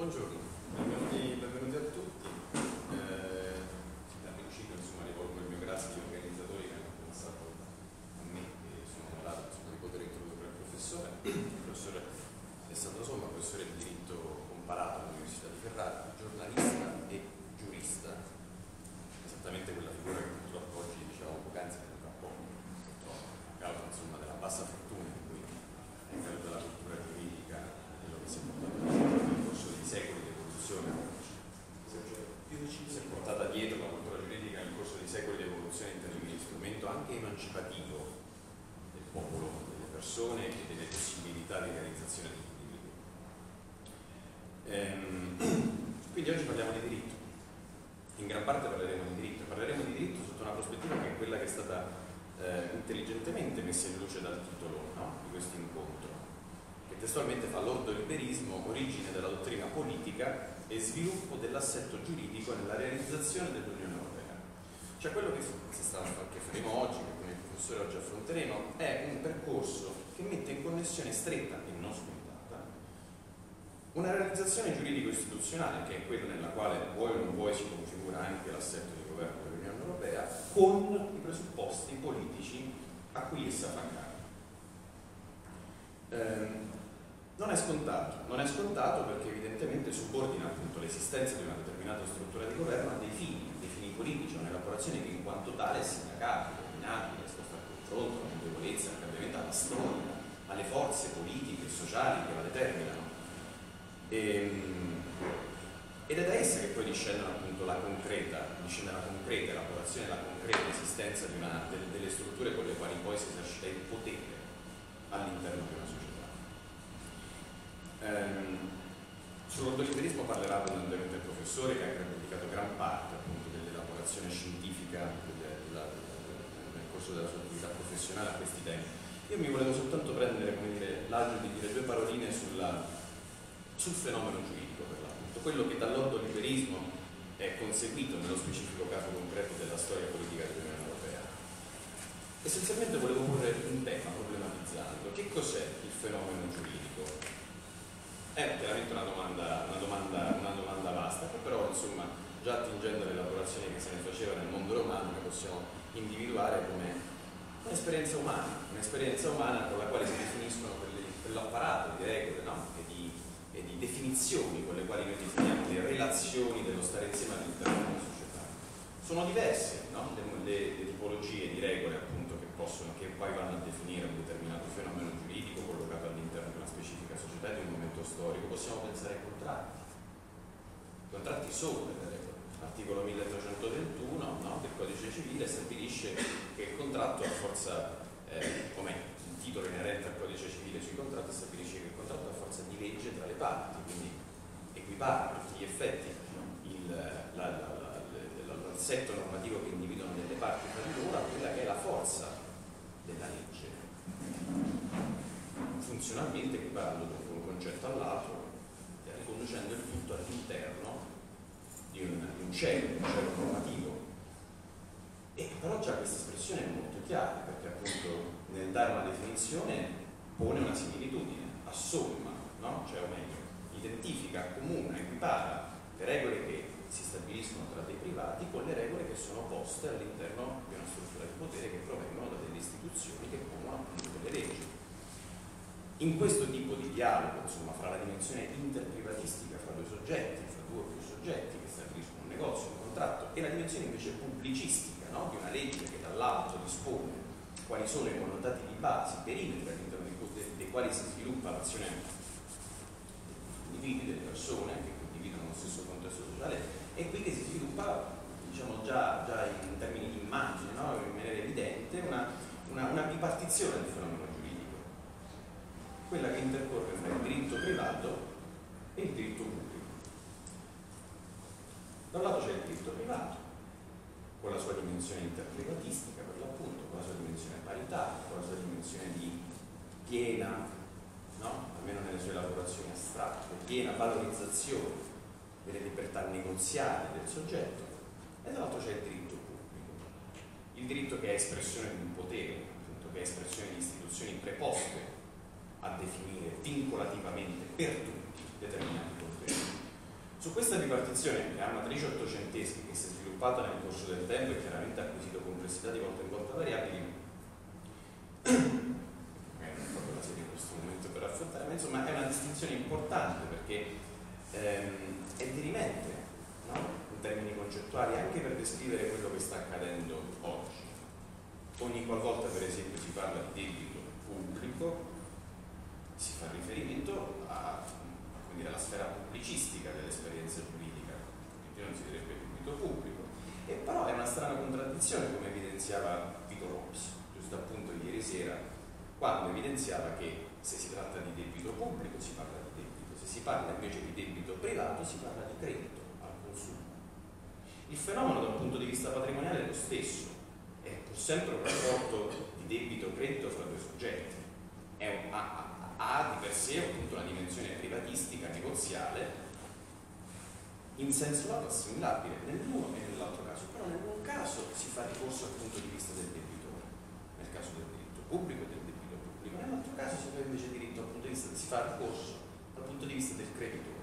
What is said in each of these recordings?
Buongiorno, benvenuti a tutti. Da principio rivolgo il mio grazie agli organizzatori che hanno pensato a me e sono onorato di poter introdurre il professore Alessandro Somma, professore di diritto comparato all'Università di Ferrara, giornalista e giurista, esattamente quella figura che purtroppo oggi dicevamo poc'anzi che tra poco, a causa della bassa fortuna in cui è caduta la cultura giuridica, quello che si è portato nel corso di secoli di evoluzione, si è portata dietro la cultura giuridica nel corso di secoli di evoluzione in termini di strumento anche emancipativo del popolo, delle persone e delle possibilità di realizzazione di individui. Quindi oggi parliamo di diritto. In gran parte parleremo di diritto sotto una prospettiva che è quella che è stata intelligentemente messa in luce dal titolo, no, di questo incontro, che testualmente fa l'ordoliberismo, origine della dottrina politica e sviluppo dell'assetto giuridico nella realizzazione dell'Unione Europea. Cioè quello che faremo oggi, che con il professore oggi affronteremo, è un percorso che mette in connessione stretta e non scontata una realizzazione giuridico-istituzionale, che è quella nella quale vuoi o non vuoi si configura anche l'assetto di governo dell'Unione Europea, con i presupposti politici a cui essa fa capo. Non è scontato perché evidentemente subordina appunto l'esistenza di una determinata struttura di governo a dei fini politici, a un'elaborazione che in quanto tale è sindacabile, opinabile, esposta al confronto, alla notevolezza, al cambiamento, alla storia, alle forze politiche e sociali che la determinano. Ed è da essa che poi discendono appunto la concreta elaborazione, la concreta esistenza delle strutture con le quali poi si esercita il potere all'interno di una società. Sull'ordoliberismo parlerà abbondantemente il professore, che ha dedicato gran parte appunto dell'elaborazione scientifica nel corso della sua attività professionale a questi temi. Io mi volevo soltanto prendere, l'agio di dire due paroline sul fenomeno giuridico, per l'appunto, quello che dall'ordoliberismo è conseguito nello specifico caso concreto della storia politica dell'Unione Europea. Essenzialmente volevo porre un tema problematizzando: che cos'è il fenomeno giuridico? È chiaramente una domanda vasta, che però insomma, già attingendo all'elaborazione che se ne faceva nel mondo romano, ne possiamo individuare come un'esperienza umana con la quale si definiscono quell'apparato di regole, no? e di definizioni con le quali noi definiamo le relazioni dello stare insieme all'interno della società. Sono diverse, no? le tipologie di regole appunto che poi vanno a definire un determinato fenomeno giuridico collocato all'interno di una specifica società e di un momento storico. Possiamo pensare ai contratti. I contratti sono delle regole. L'articolo 1321, no, del Codice Civile stabilisce che il contratto ha forza, come il titolo inerente al Codice Civile sui contratti stabilisce che il contratto ha forza di legge tra le parti, quindi equipara a tutti gli effetti l'assetto normativo che individuano delle parti tra di loro a quella che è la forza della legge, funzionalmente equiparando da un concetto all'altro, riconducendo il tutto all'interno di un cielo normativo. E però già questa espressione è molto chiara, perché appunto nel dare una definizione pone una similitudine, assomma, no? Cioè, o meglio, identifica, accomuna, equipara le regole che si stabiliscono tra dei privati con le regole che sono poste all'interno di una struttura di potere che provengono da delle istituzioni che pongono appunto delle leggi. In questo tipo di dialogo, insomma, fra la dimensione interprivatistica, fra due soggetti, fra due o più soggetti che stabiliscono un negozio, un contratto, e la dimensione invece pubblicistica, no? Di una legge che dall'alto dispone quali sono i connotati di base, i perimetri all'interno dei quali si sviluppa l'azione degli individui, delle persone che condividono lo stesso contesto sociale, e qui che si sviluppa, diciamo, già in termini di immagine, no? In maniera evidente, una bipartizione del fenomeno giuridico, quella che intercorre fra il diritto privato e il diritto pubblico. Da un lato c'è il diritto privato, con la sua dimensione interprivatistica, per l'appunto, con la sua dimensione paritaria, con la sua dimensione di piena, no? Almeno nelle sue elaborazioni astratte, piena valorizzazione delle libertà negoziali del soggetto, e dall'altro c'è il diritto pubblico, il diritto che è espressione di un potere, appunto, che è espressione di istituzioni preposte a definire vincolativamente per tutti determinati poteri. Su questa ripartizione, che ha matrice ottocentesca, che si è sviluppata nel corso del tempo e chiaramente ha acquisito complessità di volta in volta variabili, non è proprio la serie in questo momento per affrontare, ma insomma è una distinzione importante perché è dirimente, no? In termini concettuali, anche per descrivere quello che sta accadendo oggi. Ogni qualvolta, per esempio, si parla di debito pubblico, si fa riferimento alla sfera pubblicistica dell'esperienza giuridica, quindi non si direbbe debito pubblico. E però è una strana contraddizione, come evidenziava Vito Rops, giusto appunto ieri sera, quando evidenziava che se si tratta di debito pubblico si parla di debito, se si parla invece di debito privato si parla di credito al consumo. Il fenomeno da un punto di vista patrimoniale è lo stesso, è pur sempre un rapporto di debito-credito fra due soggetti, ha di per sé appunto una dimensione privatistica, negoziale, in senso lato assimilabile nell'uno e nell'altro caso, però nell'un caso si fa ricorso dal punto di vista del debitore, nel caso del diritto pubblico e del debito pubblico, nell'altro caso si fa invece diritto dal punto di vista, si fa ricorso dal punto di vista del creditore.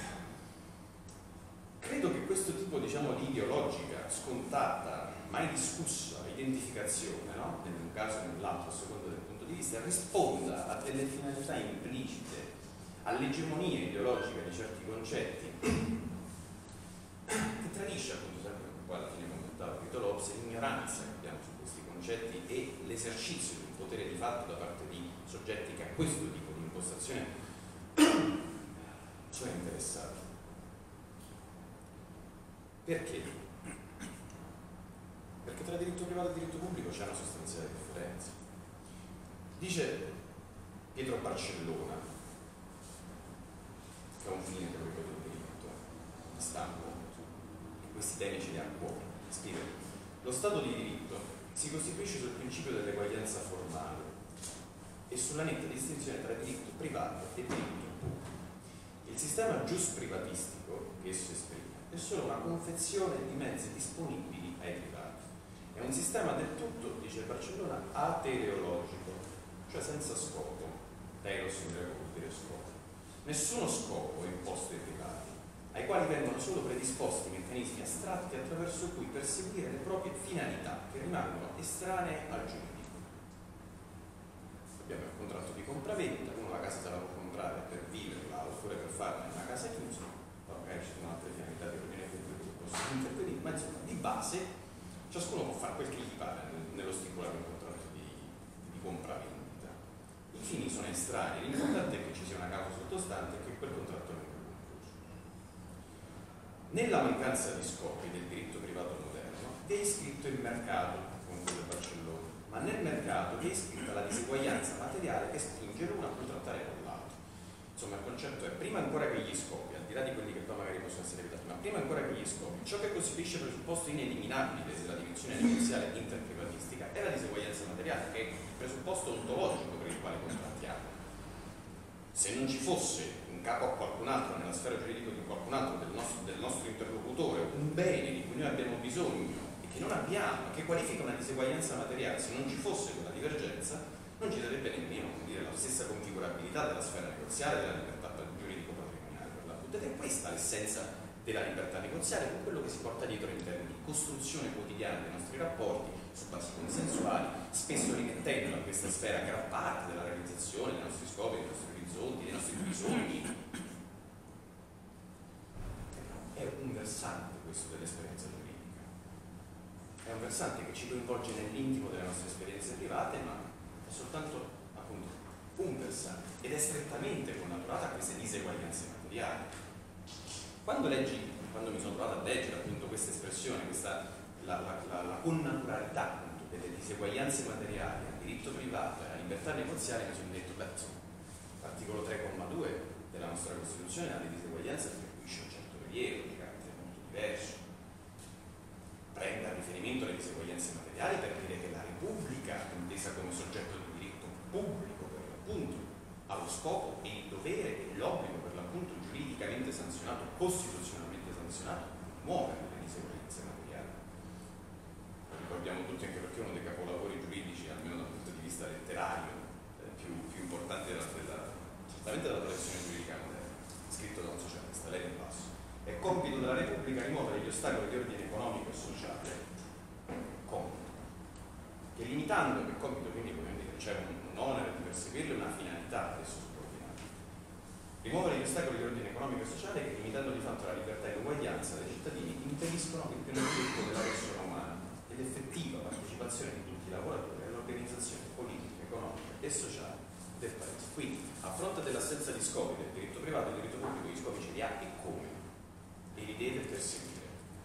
Credo che questo tipo, diciamo, di ideologica, scontata, mai discussa identificazione, no? In un caso e nell'altro a seconda del punto di vista, risponda a delle finalità implicite, all'egemonia ideologica di certi concetti che tradisce, appunto, sempre qua alla fine commentava Vito Rops, l'ignoranza che abbiamo su questi concetti e l'esercizio di un potere di fatto da parte di soggetti che a questo tipo di impostazione sono interessati. Perché? Perché tra diritto privato e diritto pubblico c'è una sostanziale differenza. Dice Pietro Barcellona, che è un fine teorico del diritto di stampo, che questi temi ce li ha a cuore, scrive: lo Stato di diritto si costituisce sul principio dell'eguaglianza formale e sulla netta distinzione tra diritto privato e diritto pubblico. Il sistema giusprivatistico che esso esprime è solo una confezione di mezzi disponibili ai privati. È un sistema del tutto, dice Barcellona, atereologico, cioè senza scopo. Telos in greco vuol dire scopo. Nessuno scopo è imposto ai privati, ai quali vengono solo predisposti meccanismi astratti attraverso cui perseguire le proprie finalità, che rimangono estranee al giuridico. Abbiamo il contratto di compravendita, uno la casa se la può comprare per viverla oppure per farne una casa chiusa, magari ci sono altre finalità di ordine pubblico che possono intervenire, ma insomma di base ciascuno può fare quel che gli pare nello stipulare un contratto di compravendita. I fini sono estranei, l'importante è che ci sia una causa sottostante e che quel contratto venga concluso. Nella mancanza di scopi del diritto privato moderno è iscritto il mercato, conclude Barcellona, ma nel mercato è iscritta la diseguaglianza materiale che spinge l'uno a contrattare con l'altro. Insomma, il concetto è, prima ancora che gli scopi, al di là di quelli che poi magari possono essere evitati, ma prima ancora che gli scopi, ciò che costituisce presupposto ineliminabile della dimensione negoziale interprivatistica è la diseguaglianza materiale, che è il presupposto ontologico per il quale contrattiamo. Se non ci fosse un capo a qualcun altro, nella sfera giuridica di qualcun altro, del nostro interlocutore, un bene di cui noi abbiamo bisogno e che non abbiamo, che qualifica una diseguaglianza materiale, se non ci fosse quella divergenza, non ci darebbe nemmeno, come dire, la stessa configurabilità della sfera negoziale della libertà giuridico-patrimoniale per l'appunto. Ed è questa l'essenza della libertà negoziale, con quello che si porta dietro in termini di costruzione quotidiana dei nostri rapporti su basi consensuali, spesso rimettendo a questa sfera gran parte della realizzazione dei nostri scopi, dei nostri orizzonti, dei nostri bisogni. È un versante questo dell'esperienza giuridica, è un versante che ci coinvolge nell'intimo delle nostre esperienze private, ma è soltanto appunto un versante ed è strettamente connaturata a queste diseguaglianze materiali. Quando mi sono trovato a leggere appunto questa espressione, la connaturalità appunto delle diseguaglianze materiali al diritto privato e alla libertà negoziale, mi sono detto, l'articolo 3,2 della nostra Costituzione alle diseguaglianze attribuisce un certo rilievo di carattere molto diverso. Prende a riferimento alle diseguaglianze materiali per dire che la Repubblica, intesa come soggetto di diritto pubblico per l'appunto, ha lo scopo e il dovere e l'obbligo per l'appunto giuridicamente sanzionato, costituzionalmente sanzionato, di muovere le diseguaglianze materiali. Lo ricordiamo tutti anche perché è uno dei capolavori giuridici, almeno dal punto di vista letterario, più importanti certamente della tradizione giuridica moderna, scritto da un socialista, Lenin Basso. È È compito della Repubblica rimuovere gli ostacoli di ordine economico e sociale, che limitando, che compito quindi come dire, c'è un onere di perseguirlo e una finalità adesso subordinata. Rimuovere gli ostacoli di ordine economico e sociale che, limitando di fatto la libertà e l'uguaglianza dei cittadini, impediscono il pieno sviluppo della persona umana e l'effettiva partecipazione di tutti i lavoratori all'organizzazione politica, economica e sociale del Paese. Quindi, a fronte dell'assenza di scopi del diritto privato, il diritto pubblico gli scopi ce li ha e come? E li deve perseguire,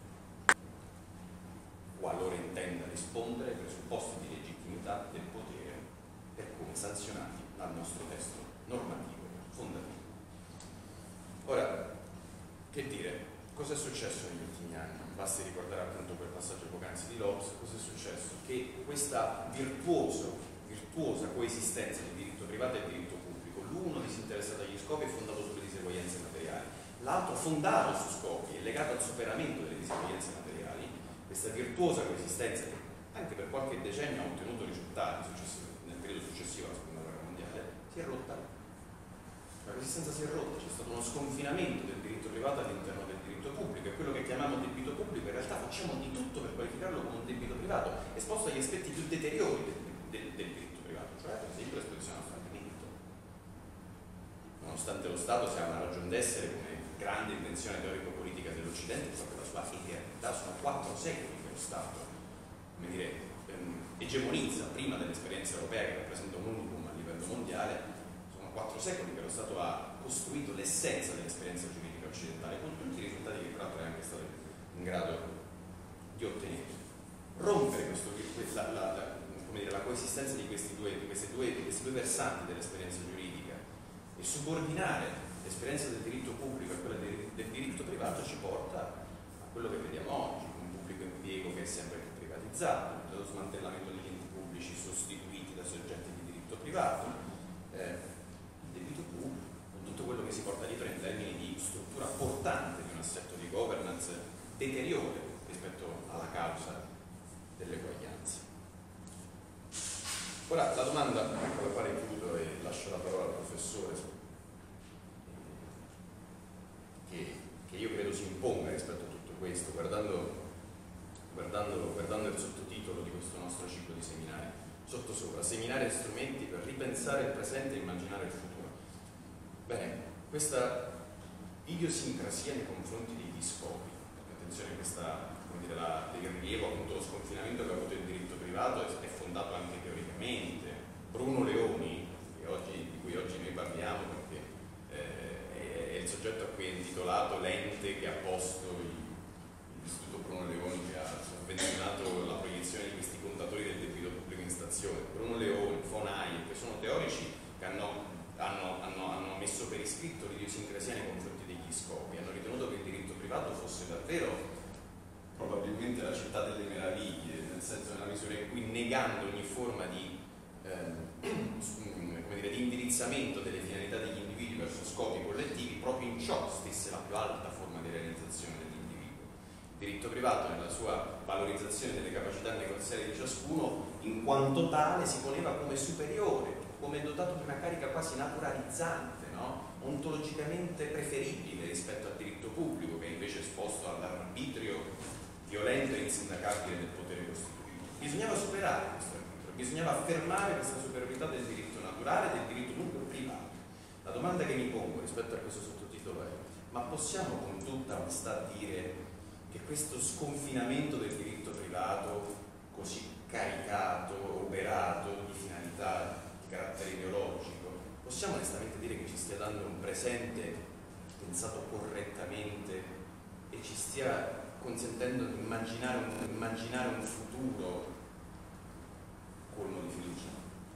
qualora intenda rispondere ai presupposti di legittimità del potere per come sanzionati dal nostro testo normativo fondativo. Ora, che dire, cosa è successo negli ultimi anni? Basti ricordare appunto quel passaggio poc'anzi di Lopes. Cosa è successo? Che questa virtuosa coesistenza di diritto privato e diritto pubblico, l'uno disinteressato agli scopi e fondato sulle diseguaglianze materiali, l'altro fondato su scopi e legato al superamento delle diseguaglianze materiali, questa virtuosa coesistenza che anche per qualche decennio ha ottenuto risultati nel periodo successivo alla seconda guerra mondiale, si è rotta. La coesistenza si è rotta, c'è stato uno sconfinamento del diritto privato all'interno del diritto pubblico, e quello che chiamiamo debito pubblico in realtà facciamo di tutto per qualificarlo come un debito privato, esposto agli aspetti più deteriori del diritto privato, cioè per esempio l'esposizione al fallimento. Nonostante lo Stato sia una ragion d'essere come grande invenzione teorico-politica dell'Occidente, proprio la sua filialità, sono 4 secoli che lo Stato, come dire, egemonizza prima dell'esperienza europea che rappresenta un unicum a livello mondiale. 4 secoli che lo Stato ha costruito l'essenza dell'esperienza giuridica occidentale, con tutti i risultati che peraltro è anche stato in grado di ottenere. Rompere la coesistenza di questi due versanti dell'esperienza giuridica e subordinare l'esperienza del diritto pubblico a quella del diritto privato ci porta a quello che vediamo oggi, un pubblico impiego che è sempre più privatizzato, lo smantellamento degli enti pubblici sostituiti da soggetti di diritto privato, tutto quello che si porta dietro in termini di struttura portante di un assetto di governance deteriore rispetto alla causa dell'eguaglianza. Ora, la domanda con la quale chiudo e lascio la parola al professore, che io credo si imponga rispetto a tutto questo, guardando il sottotitolo di questo nostro ciclo di seminari, sottosopra, seminari e strumenti per ripensare il presente e immaginare il futuro. Bene, questa idiosincrasia nei confronti degli scopi, perché attenzione, il rilievo, appunto, lo sconfinamento che ha avuto il diritto privato è fondato anche teoricamente. Bruno Leoni, di cui oggi noi parliamo, perché è il soggetto a cui è intitolato l'ente che ha posto l'Istituto Bruno Leoni, che ha sovvenzionato la proiezione di questi contatori del debito pubblico in stazione. Bruno Leoni, von Hayek, che sono teorici che hanno messo per iscritto l'idiosincrasia nei confronti degli scopi, hanno ritenuto che il diritto privato fosse davvero probabilmente la città delle meraviglie, nel senso, nella misura in cui, negando ogni forma di indirizzamento delle finalità degli individui verso scopi collettivi, proprio in ciò stesse la più alta forma di realizzazione dell'individuo. Il diritto privato, nella sua valorizzazione delle capacità negoziali di ciascuno, in quanto tale si poneva come superiore, come dotato di una carica quasi naturalizzante, no? Ontologicamente preferibile rispetto al diritto pubblico, che è invece esposto all'arbitrio violento e insindacabile del potere costituito. Bisognava superare questo arbitrio, bisognava affermare questa superiorità del diritto naturale e del diritto pubblico privato. La domanda che mi pongo rispetto a questo sottotitolo è: ma possiamo con tutta onestà dire che questo sconfinamento del diritto privato, così caricato, operato di finalità di carattere ideologico, possiamo onestamente dire che ci stia dando un presente pensato correttamente e ci stia consentendo di immaginare un futuro colmo di fiducia?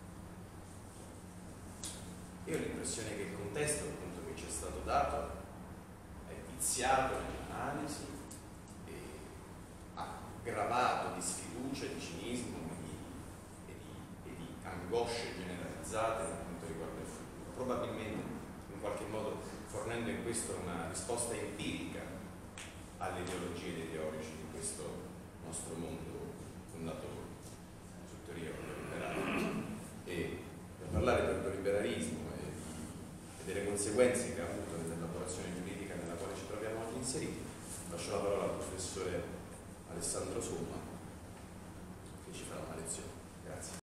Io ho l'impressione che il contesto, appunto, che ci è stato dato è viziato nell'analisi e aggravato di sfiducia, di cinismo e di angosce generalizzate per quanto riguarda il futuro, probabilmente in qualche modo fornendo in questo una risposta empirica alle ideologie dei teorici di questo nostro mondo fondato su teoria ordoliberale. E per parlare del ordoliberalismo e delle conseguenze che ha avuto nell'elaborazione giuridica nella quale ci troviamo oggi inseriti. Lascio la parola al professore Alessandro Somma che ci farà una lezione. Grazie.